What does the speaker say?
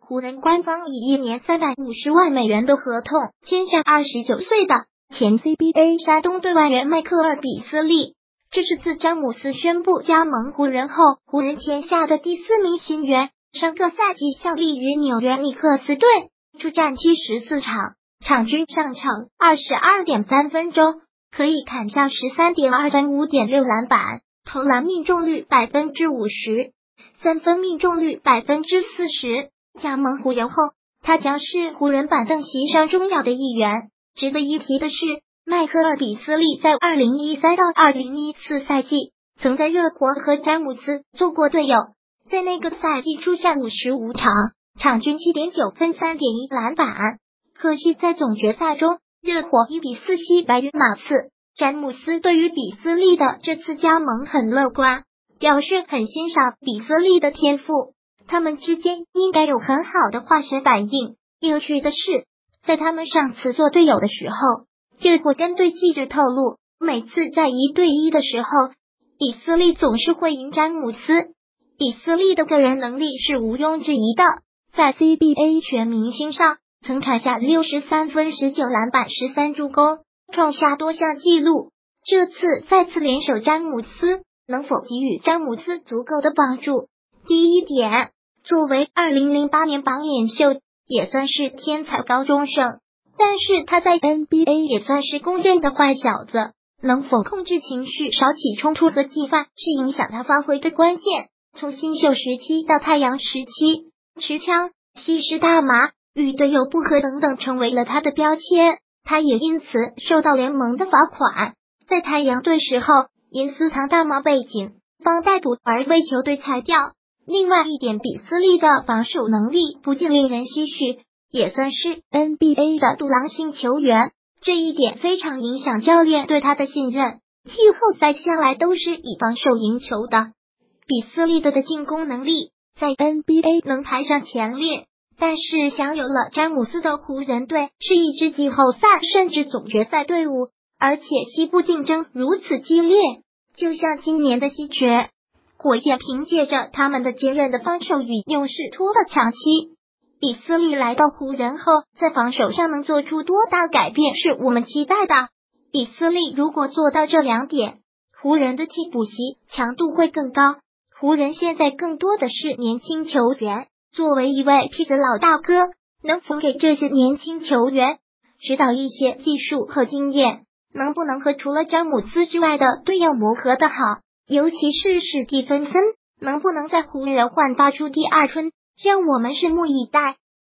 湖人官方以1年350万美元的合同签下29岁的前 CBA 山东队外援迈克尔·比斯利。这是自詹姆斯宣布加盟湖人后，湖人签下的第4名新援。上个赛季效力于纽约尼克斯队，出战期14场，场均上场 22.3 分钟，可以砍下 13.2 分、5.6 篮板，投篮命中率 50%， 三分命中率 40%。加盟湖人后，他将是湖人板凳席上重要的一员。值得一提的是，迈克尔·比斯利在2013到2014赛季曾在热火和詹姆斯做过队友，在那个赛季出战55场，场均 7.9 分、3.1 篮板。可惜在总决赛中，热火1比4惜白云马刺。詹姆斯对于比斯利的这次加盟很乐观，表示很欣赏比斯利的天赋，他们之间应该有很好的化学反应。有趣的是，在他们上次做队友的时候，热火跟对记者透露，每次在1对1的时候，比斯利总是会赢詹姆斯。比斯利的个人能力是毋庸置疑的，在 CBA 全明星上曾砍下63分、19篮板、13助攻，创下多项纪录。这次再次联手詹姆斯，能否给予詹姆斯足够的帮助？第一点，作为2008年榜眼秀，也算是天才高中生，但是他在 NBA 也算是公认的坏小子，能否控制情绪，少起冲突和忌犯，是影响他发挥的关键。从新秀时期到太阳时期，持枪、吸食大麻、与队友不和等等成为了他的标签，他也因此受到联盟的罚款。在太阳队时候，因私藏大麻背景方逮捕而被球队裁掉。另外一点，比斯利的防守能力不禁令人唏嘘，也算是 NBA 的独狼型球员，这一点非常影响教练对他的信任。季后赛向来都是以防守赢球的。比斯利的进攻能力在 NBA 能排上前列，但是享有了詹姆斯的湖人队是一支季后赛甚至总决赛队伍，而且西部竞争如此激烈，就像今年的西决，火箭凭借着他们的坚韧的防守与勇士拖了长期。比斯利来到湖人后，在防守上能做出多大改变是我们期待的。比斯利如果做到这2点，湖人的替补席强度会更高。湖人现在更多的是年轻球员，作为一位痞子老大哥，能否给这些年轻球员指导一些技术和经验？能不能和除了詹姆斯之外的队友磨合的好？尤其是史蒂芬森，能不能在湖人焕发出第二春？让我们拭目以待。